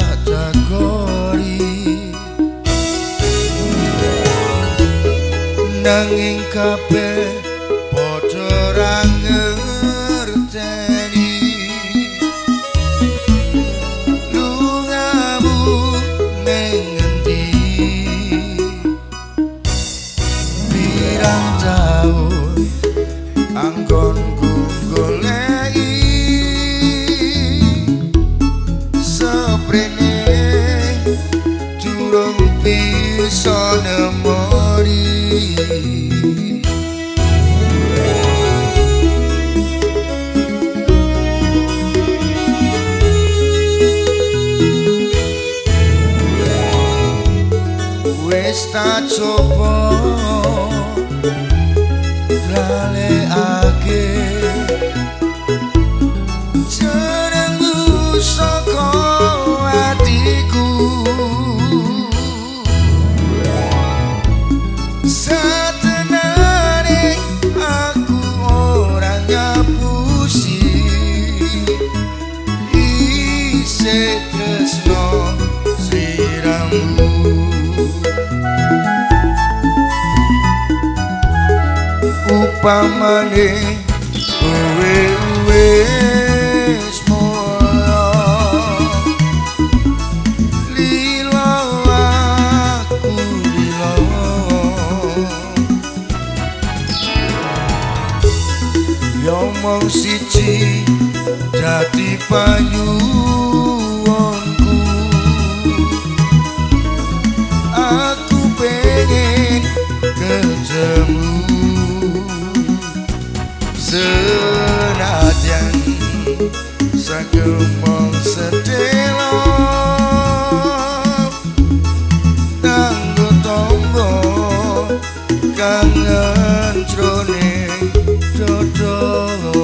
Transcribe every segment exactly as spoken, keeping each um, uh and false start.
takori nanging kabeh padha ra ngerteni lungamu ning ngendi pirang taun anggonku goleki seprene durung bisa nemoni wis tak coba lalekake jenengmu saka atiku satenane aku ora ngapusi isih tresno sliramu upamane kowe wis mulya lila aku lila yo mung siji dadi panyuwunku aku pengen ketemu senajan sagemong sedelo tanggo tombo kangen jroning dodo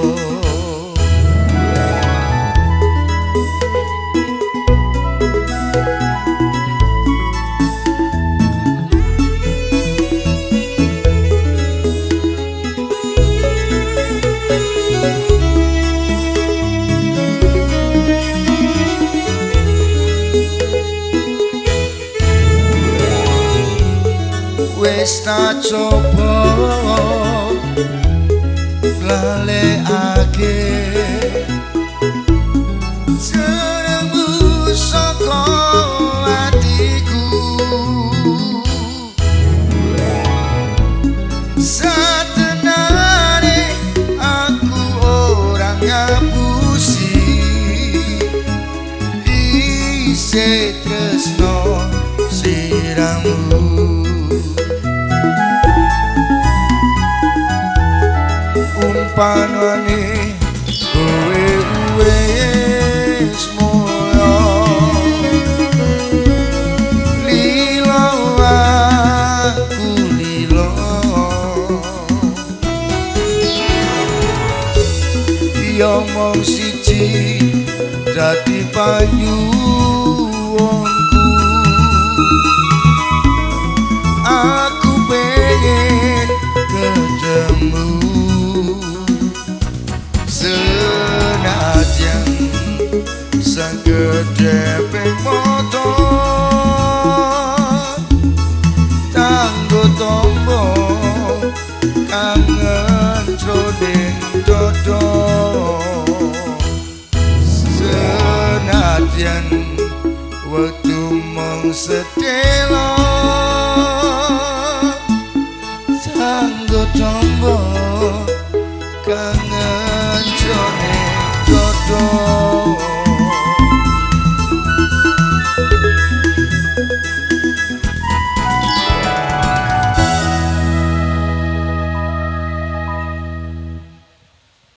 wis tak coba lalekake jenengmu saka atiku satenane aku ora ngapusi isih tresno sliramu umpanane kowe wis mulya lila aku lila yo mung siji dadi panyuwunku aku pengen ketemu senajan sang gedhe motor tanggo tombo kangen jroning dodo senajan wektu mung sedelo